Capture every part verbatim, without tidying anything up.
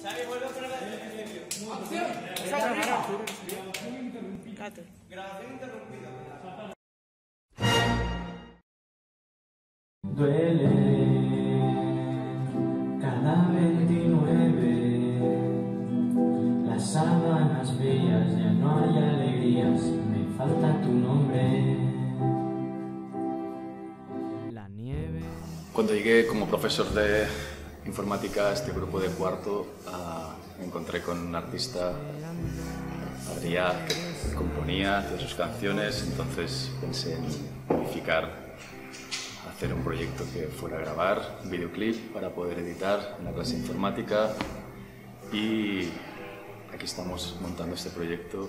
Duele cada veintinueve, las sábanas frías, ya no hay alegrías, me falta tu nombre. La nieve. Cuando llegué como profesor de informática a este grupo de cuarto, uh, me encontré con un artista, Adrià, que componía, hacía sus canciones, entonces pensé en unificar, hacer un proyecto que fuera a grabar, un videoclip para poder editar en la clase de informática, y aquí estamos montando este proyecto.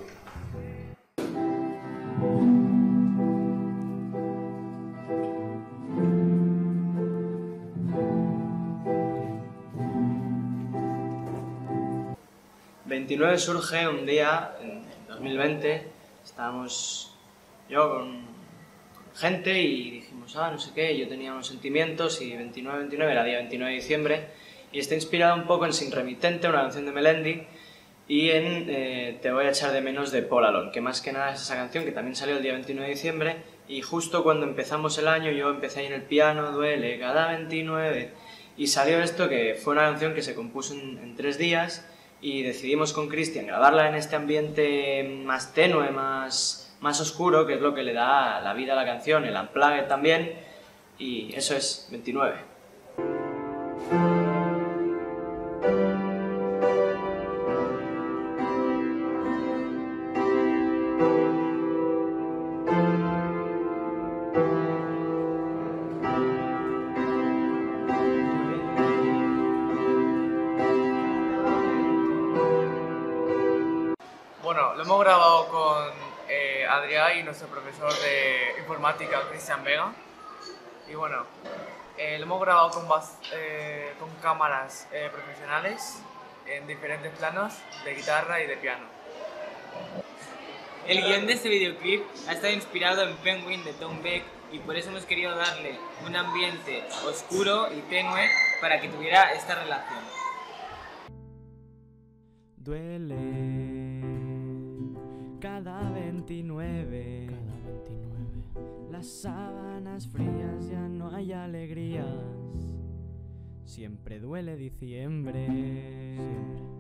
veintinueve surge un día, en dos mil veinte, estábamos yo con gente y dijimos, ah, no sé qué, yo tenía unos sentimientos y veintinueve veintinueve era día veintinueve de diciembre, y está inspirado un poco en Sin Remitente, una canción de Melendi, y en eh, Te voy a echar de menos de Paul Alone, que más que nada es esa canción que también salió el día veintinueve de diciembre, y justo cuando empezamos el año yo empecé ahí en el piano, duele cada veintinueve, y salió esto, que fue una canción que se compuso en, en tres días, y decidimos con Cristian grabarla en este ambiente más tenue, más, más oscuro, que es lo que le da la vida a la canción, el unplugged también, y eso es veintinueve. Bueno, lo hemos grabado con eh, Adrià y nuestro profesor de informática, Cristian Vega. Y bueno, eh, lo hemos grabado con, eh, con cámaras eh, profesionales en diferentes planos de guitarra y de piano. El guión de este videoclip ha estado inspirado en Penguin de Tom Beck y por eso hemos querido darle un ambiente oscuro y tenue para que tuviera esta relación. Duele cada veintinueve, cada veintinueve, las sábanas frías, ya no hay alegrías, siempre duele diciembre. Siempre.